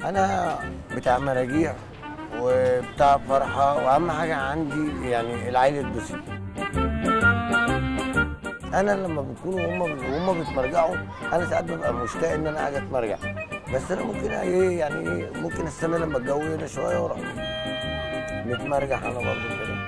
انا بتاع مراجيح وبتاع فرحه، واهم حاجه عندي يعني العيل يتبسط. انا لما بيكونوا هم بيتمرجعوا، انا ساعات ببقى مشتاق ان انا قاعد اتمرجع، بس انا ممكن ايه يعني ايه ممكن استنى لما الجو يهدى شويه واروح متمرجح انا برضه كده.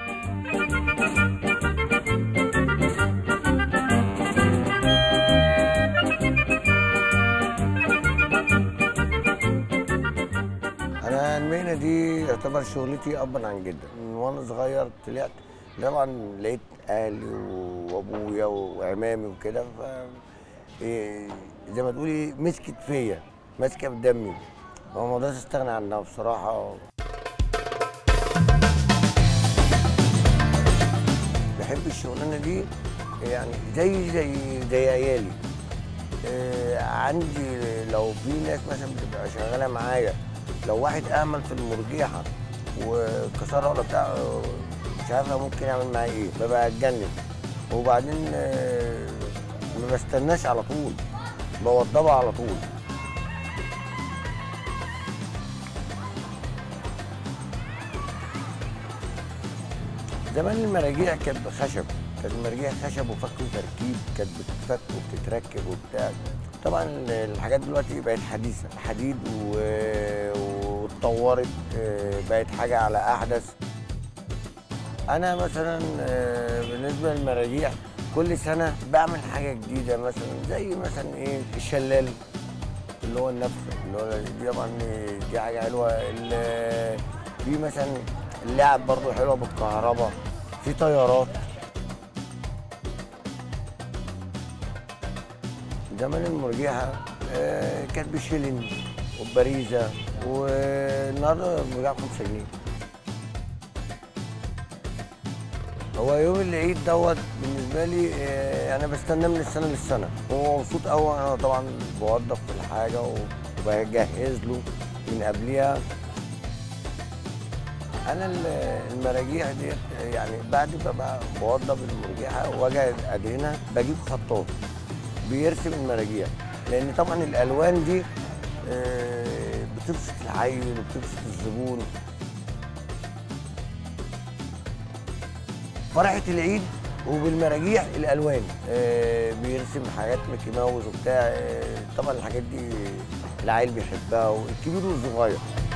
انا المهنه دي يعتبر شغلتي ابا عن جدا. من وانا صغير طلعت طبعا لقيت اهلي وابويا وعمامي وكده، ف زي ما تقولي مسكت فيا، ماسكه في دمي، فما اقدرش استغنى عنها بصراحه. بحب الشغلانه دي يعني زي عيالي. عندي لو في ناس مثلا بتبقى شغاله معايا، لو واحد اهمل في المرجيحه وكسرها ولا بتاع، مش عارفه ممكن يعمل معايا ايه، ببقى اتجنن. وبعدين ما بستناش على طول، بوضبها على طول. زمان المراجيح كانت بخشب، كانت المراجيح خشب وفك وتركيب، كانت بتتفك وبتتركب وبتاع. طبعا الحاجات دلوقتي بقت حديثه، حديد واتطورت، بقت حاجه على احدث. انا مثلا بالنسبه للمراجيح كل سنه بعمل حاجه جديده، مثلا زي مثلا ايه الشلال اللي هو النفخ، اللي هو دي طبعا دي حاجه حلوه. في مثلا اللعب برضو حلوه بالكهرباء، في طيارات. زمان المرجيحه كانت بشيلن وباريزه، والنهارده المرجيحه ب5 جنيه. هو يوم العيد دوت بالنسبه لي انا بستناه من السنه للسنه، ومبسوط قوي. انا طبعا بوضب في الحاجه وبجهز له من قبلها. انا المراجيح ديت يعني بعد ببقى بوضب المرجيحه واجي ادهنها، بجيب خطاط بيرسم المراجيح، لان طبعا الالوان دي بتبسط العين وبتبسط الزبون. فرحة العيد وبالمراجيح الالوان، بيرسم حاجات ميكي ماوس وبتاع. طبعا الحاجات دي العيل بيحبها والكبير والصغير.